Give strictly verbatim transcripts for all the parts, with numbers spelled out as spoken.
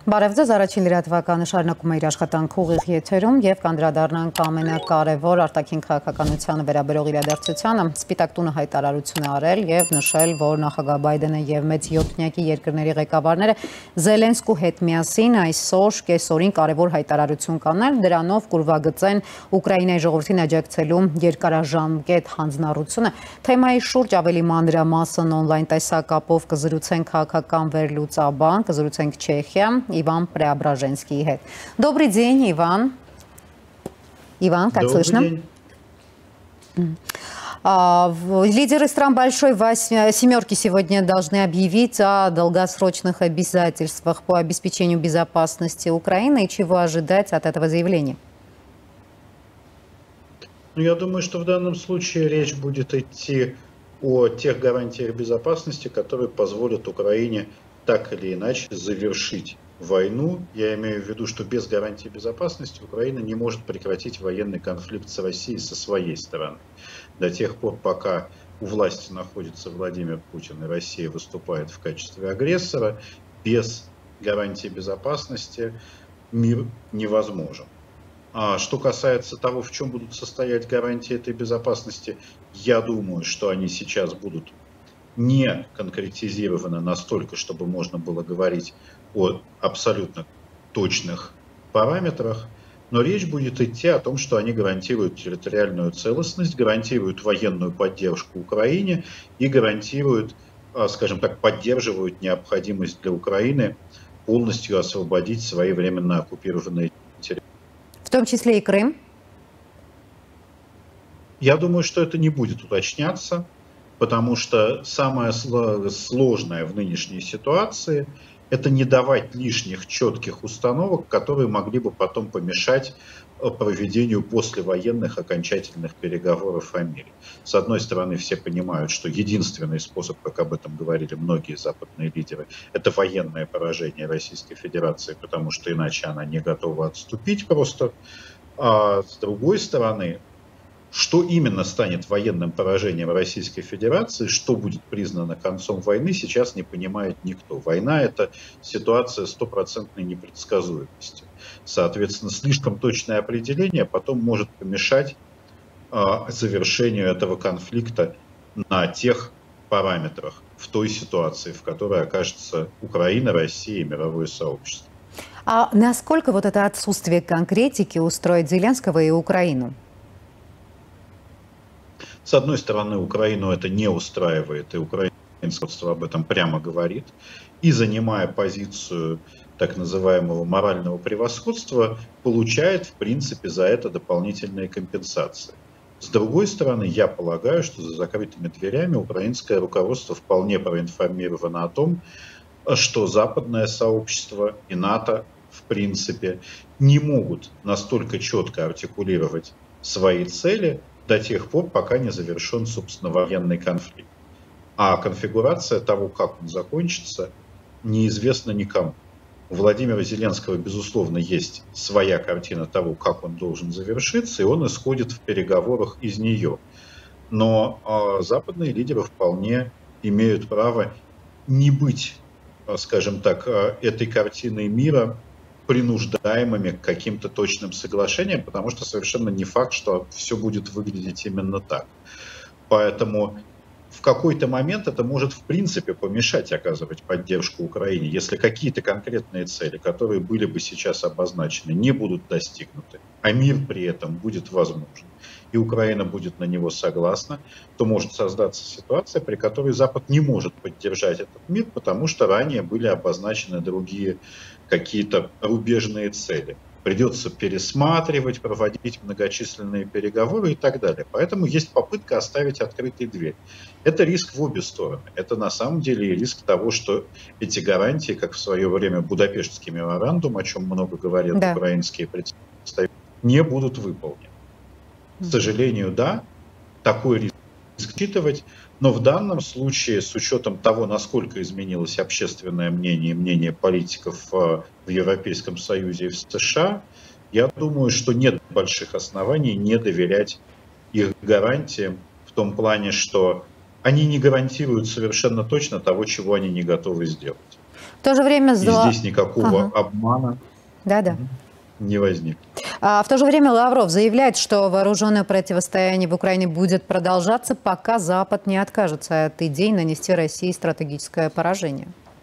Բարև ձեզ, առաջին լրատվականը շարունակում է իր աշխատանքը ուղիղ եթերում և կանդրադառնանք ամենակարևոր արտաքին քաղաքականությանը վերաբերող իրադարձությանը։ Սպիտակ տունը հայտարարություն է արել և նշել, որ նախագահ Բայդենը և մեծ յոթնյակի երկրների ղեկավարները Զելենսկու հետ միասին այսօր կեսօրին կարևոր հայտարարություն կանել, դրանով կուրվագծեն Ուկրաինայի ժողովրդին աջակցելու երկարաժամկետ հանձնառությունը։ Թեմայի շուրջ ավելի մանրամասն օնլայն տեսակապով կզրուցենք քաղաքական վերլուծաբան, կզրուցենք Չեխիա Иван Преображенский. Добрый день, Иван. Иван, как Добрый слышно? День. Лидеры стран Большой Семерки сегодня должны объявить о долгосрочных обязательствах по обеспечению безопасности Украины. И чего ожидать от этого заявления? Ну, я думаю, что в данном случае речь будет идти о тех гарантиях безопасности, которые позволят Украине так или иначе завершить войну. Я имею в виду, что без гарантии безопасности Украина не может прекратить военный конфликт с Россией со своей стороны. До тех пор, пока у власти находится Владимир Путин и Россия выступает в качестве агрессора, без гарантии безопасности мир невозможен. А что касается того, в чем будут состоять гарантии этой безопасности, я думаю, что они сейчас будут не конкретизированы настолько, чтобы можно было говорить о абсолютно точных параметрах, но речь будет идти о том, что они гарантируют территориальную целостность, гарантируют военную поддержку Украине и гарантируют, скажем так, поддерживают необходимость для Украины полностью освободить свои временно оккупированные территории. В том числе и Крым? Я думаю, что это не будет уточняться, потому что самое сложное в нынешней ситуации – это не давать лишних четких установок, которые могли бы потом помешать проведению послевоенных окончательных переговоров о мире. С одной стороны, все понимают, что единственный способ, как об этом говорили многие западные лидеры, это военное поражение Российской Федерации, потому что иначе она не готова отступить просто. А с другой стороны, что именно станет военным поражением Российской Федерации, что будет признано концом войны, сейчас не понимает никто. Война – это ситуация стопроцентной непредсказуемости. Соответственно, слишком точное определение потом может помешать а, завершению этого конфликта на тех параметрах, в той ситуации, в которой окажется Украина, Россия и мировое сообщество. А насколько вот это отсутствие конкретики устроит Зеленского и Украину? С одной стороны, Украину это не устраивает, и украинское руководство об этом прямо говорит, и, занимая позицию так называемого морального превосходства, получает, в принципе, за это дополнительные компенсации. С другой стороны, я полагаю, что за закрытыми дверями украинское руководство вполне проинформировано о том, что западное сообщество и НАТО, в принципе, не могут настолько четко артикулировать свои цели до тех пор, пока не завершен, собственно, военный конфликт. А конфигурация того, как он закончится, неизвестна никому. У Владимира Зеленского, безусловно, есть своя картина того, как он должен завершиться, и он исходит в переговорах из нее. Но э, западные лидеры вполне имеют право не быть, э, скажем так, э, этой картиной мира принуждаемыми к каким-то точным соглашениям, потому что совершенно не факт, что все будет выглядеть именно так. Поэтому в какой-то момент это может в принципе помешать оказывать поддержку Украине, если какие-то конкретные цели, которые были бы сейчас обозначены, не будут достигнуты, а мир при этом будет возможен, и Украина будет на него согласна, то может создаться ситуация, при которой Запад не может поддержать этот мир, потому что ранее были обозначены другие какие-то рубежные цели. Придется пересматривать, проводить многочисленные переговоры и так далее. Поэтому есть попытка оставить открытой дверь. Это риск в обе стороны. Это на самом деле риск того, что эти гарантии, как в свое время Будапештский меморандум, о чем много говорят да. украинские представители, не будут выполнены. К сожалению, да, такой риск учитывать, но в данном случае, с учетом того, насколько изменилось общественное мнение и мнение политиков в Европейском Союзе и в США, я думаю, что нет больших оснований не доверять их гарантиям в том плане, что они не гарантируют совершенно точно того, чего они не готовы сделать. В то же время... И здесь никакого ага. обмана да, да. не возник. А в то же время Лавров заявляет, что вооруженное противостояние в Украине будет продолжаться, пока Запад не откажется от идей нанести России стратегическое поражение.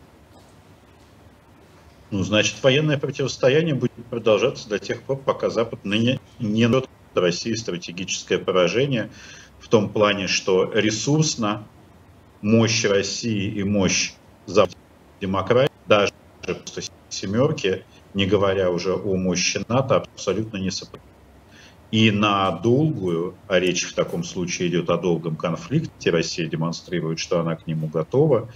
Ну, значит, военное противостояние будет продолжаться до тех пор, пока Запад не, не нанесет России стратегическое поражение, в том плане, что ресурсно мощь России и мощь западной демократии, даже просто семерки, не говоря уже о мощи НАТО, абсолютно не сопоставимы. И на долгую, а речь в таком случае идет о долгом конфликте, Россия демонстрирует, что она к нему готова,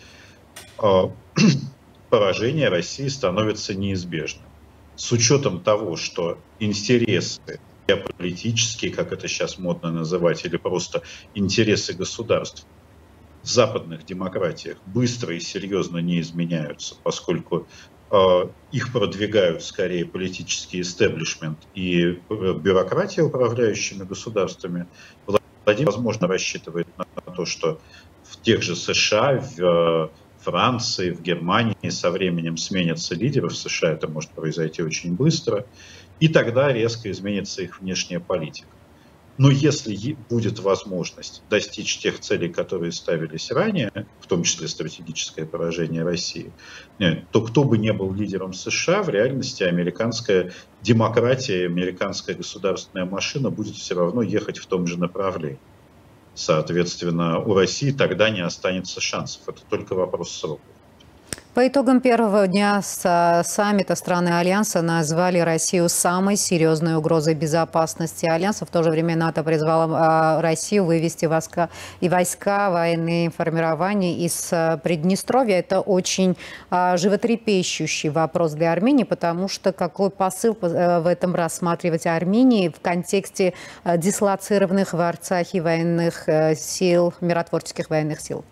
поражение России становится неизбежным. С учетом того, что интересы политические, как это сейчас модно называть, или просто интересы государств в западных демократиях быстро и серьезно не изменяются, поскольку э, их продвигают скорее политический истеблишмент и бюрократия, управляющими государствами. Владимир, возможно, рассчитывает на то, что в тех же США, в Франции, в Германии со временем сменятся лидеры, в США это может произойти очень быстро, и тогда резко изменится их внешняя политика. Но если будет возможность достичь тех целей, которые ставились ранее, в том числе стратегическое поражение России, то кто бы ни был лидером США, в реальности американская демократия, американская государственная машина будет все равно ехать в том же направлении. Соответственно, у России тогда не останется шансов. Это только вопрос срока. По итогам первого дня саммита страны Альянса назвали Россию самой серьезной угрозой безопасности Альянса. В то же время НАТО призвало Россию вывести войска и войска военные формирования из Приднестровья. Это очень животрепещущий вопрос для Армении, потому что какой посыл в этом рассматривать Армении в контексте дислоцированных в Арцахе военных сил, миротворческих военных сил?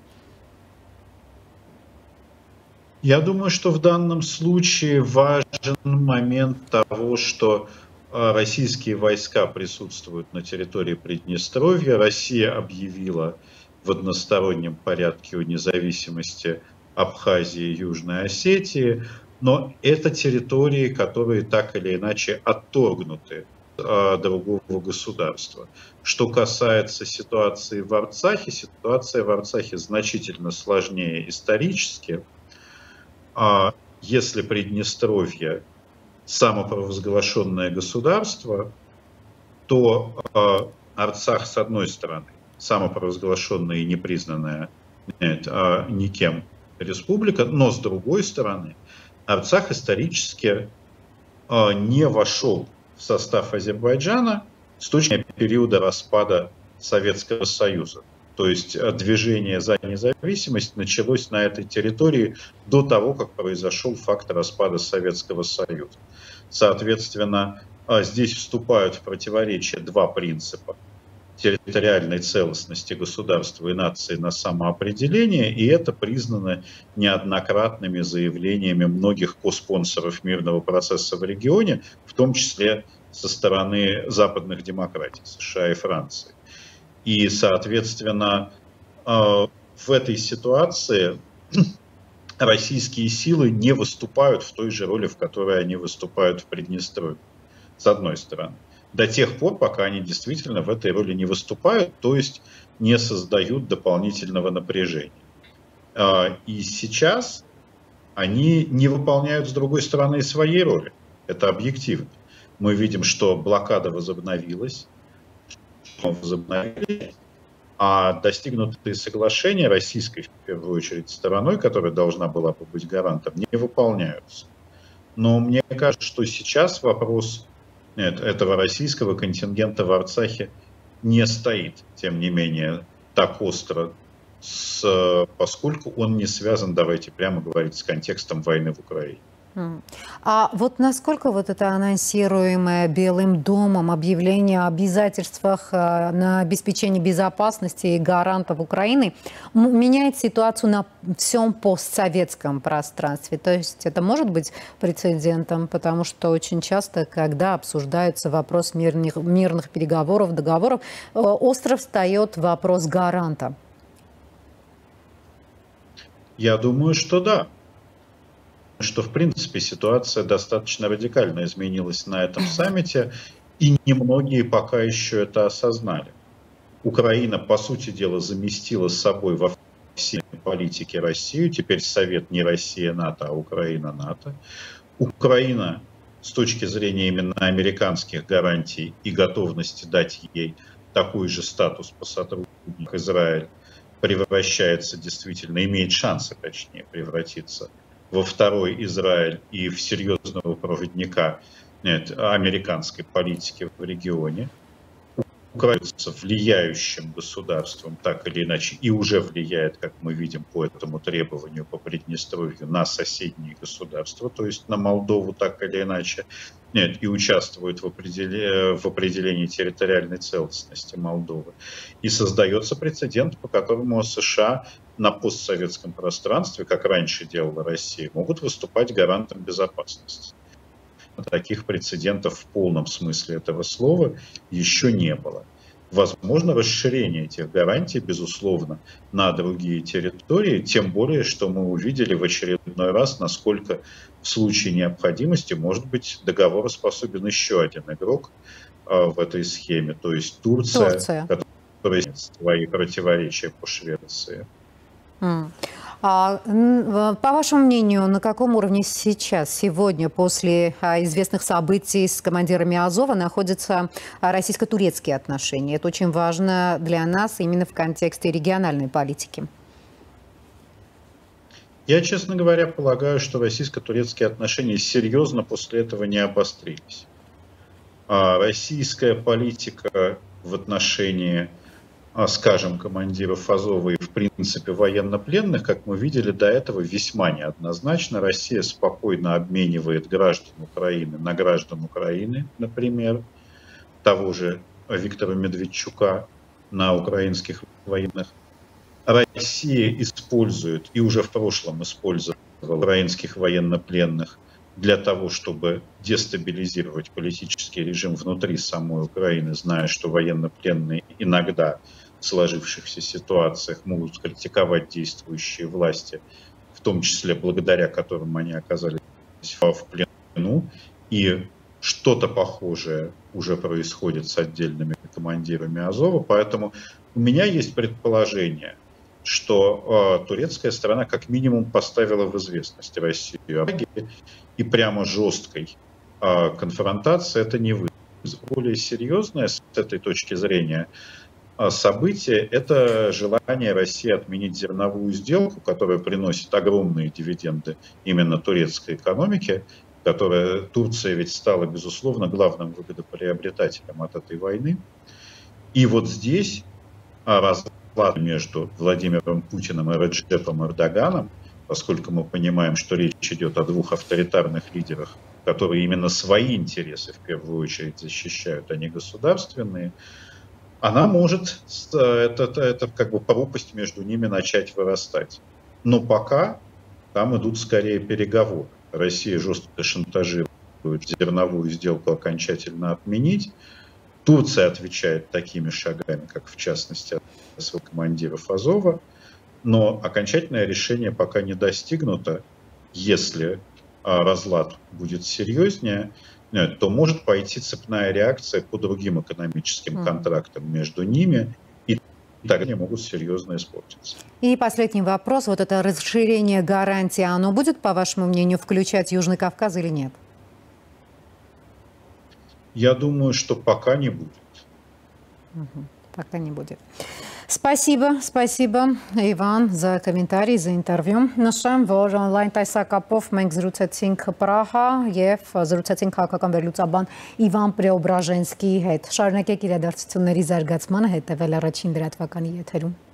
Я думаю, что в данном случае важен момент того, что российские войска присутствуют на территории Приднестровья. Россия объявила в одностороннем порядке о независимости Абхазии и Южной Осетии, но это территории, которые так или иначе отторгнуты от другого государства. Что касается ситуации в Арцахе, ситуация в Арцахе значительно сложнее исторически. Если Приднестровье самопровозглашенное государство, то Арцах, с одной стороны, самопровозглашенная и непризнанная нет, никем республика, но с другой стороны, Арцах исторически не вошел в состав Азербайджана с точки зрения периода распада Советского Союза. То есть движение за независимость началось на этой территории до того, как произошел факт распада Советского Союза. Соответственно, здесь вступают в противоречие два принципа: территориальной целостности государства и нации на самоопределение, и это признано неоднократными заявлениями многих коспонсоров мирного процесса в регионе, в том числе со стороны западных демократий, США и Франции. И, соответственно, в этой ситуации российские силы не выступают в той же роли, в которой они выступают в Приднестровье, с одной стороны. До тех пор, пока они действительно в этой роли не выступают, то есть не создают дополнительного напряжения. И сейчас они не выполняют, с другой стороны, своей роли. Это объективно. Мы видим, что блокада возобновилась, возобновились, а достигнутые соглашения российской, в первую очередь, стороной, которая должна была бы быть гарантом, не выполняются. Но мне кажется, что сейчас вопрос нет, этого российского контингента в Арцахе не стоит, тем не менее, так остро, с, поскольку он не связан, давайте прямо говорить, с контекстом войны в Украине. А вот насколько вот это анонсируемое Белым домом объявление о обязательствах на обеспечение безопасности и гарантов Украины меняет ситуацию на всем постсоветском пространстве? То есть это может быть прецедентом, потому что очень часто, когда обсуждается вопрос мирных, мирных переговоров, договоров, остро встает вопрос гаранта. Я думаю, что да. что, в принципе, ситуация достаточно радикально изменилась на этом саммите, и немногие пока еще это осознали. Украина, по сути дела, заместила с собой во всей политике Россию. Теперь Совет не Россия-НАТО, а Украина-НАТО. Украина, с точки зрения именно американских гарантий и готовности дать ей такой же статус по сотруднику Израиль, превращается действительно, имеет шансы, точнее, превратиться во второй Израиль и в серьезного проводника нет, американской политики в регионе. Украина влияющим государством, так или иначе, и уже влияет, как мы видим по этому требованию по Приднестровью, на соседние государства, то есть на Молдову, так или иначе, нет, и участвует в, определе, в определении территориальной целостности Молдовы. И создается прецедент, по которому США на постсоветском пространстве, как раньше делала Россия, могут выступать гарантом безопасности. Таких прецедентов в полном смысле этого слова еще не было. Возможно, расширение этих гарантий, безусловно, на другие территории, тем более, что мы увидели в очередной раз, насколько в случае необходимости может быть договороспособен еще один игрок а, в этой схеме, то есть Турция, Турция. которая имеет свои противоречия по Швеции. Mm. А, по вашему мнению, на каком уровне сейчас, сегодня, после известных событий с командирами Азова, находятся российско-турецкие отношения? Это очень важно для нас именно в контексте региональной политики. Я, честно говоря, полагаю, что российско-турецкие отношения серьезно после этого не обострились. А российская политика в отношении, скажем, командиров Азова и, в принципе, военнопленных, как мы видели до этого, весьма неоднозначно. Россия спокойно обменивает граждан Украины на граждан Украины, например, того же Виктора Медведчука на украинских военных. Россия использует, и уже в прошлом использовала, украинских военнопленных для того, чтобы дестабилизировать политический режим внутри самой Украины, зная, что военнопленные иногда в сложившихся ситуациях могут критиковать действующие власти, в том числе благодаря которым они оказались в плену. И что-то похожее уже происходит с отдельными командирами Азова. Поэтому у меня есть предположение, что э, турецкая сторона как минимум поставила в известность Россию, и прямо жесткой э, конфронтации это не вызовет. Более серьезное с этой точки зрения событие – это желание России отменить зерновую сделку, которая приносит огромные дивиденды именно турецкой экономике, которая, Турция ведь стала, безусловно, главным выгодоприобретателем от этой войны. И вот здесь разлад между Владимиром Путиным и Реджепом Эрдоганом, поскольку мы понимаем, что речь идет о двух авторитарных лидерах, которые именно свои интересы в первую очередь защищают, а не государственные, она может, это, это, это как бы пропасть между ними начать вырастать. Но пока там идут скорее переговоры. Россия жестко шантажирует зерновую сделку окончательно отменить. Турция отвечает такими шагами, как в частности от своих командиров Азова. Но окончательное решение пока не достигнуто. Если разлад будет серьезнее, то может пойти цепная реакция по другим экономическим контрактам между ними, и тогда они могут серьезно испортиться. И последний вопрос. Вот это расширение гарантий, оно будет, по вашему мнению, включать Южный Кавказ или нет? Я думаю, что пока не будет. Угу, пока не будет. Спасибо, спасибо, Իվան, за комментарий, за интервью. Նշեմ, որ on-line տեսակապով մենք զրուցեցինք Պրահա եւ զրուցեցինք քաղաքական վերլուծաբան Իվան Պրեոբրաժենսկիի հետ։ Շարունակեք իրադարձությունների զարգացմանը հետևել առաջին լրատվականի եթերում։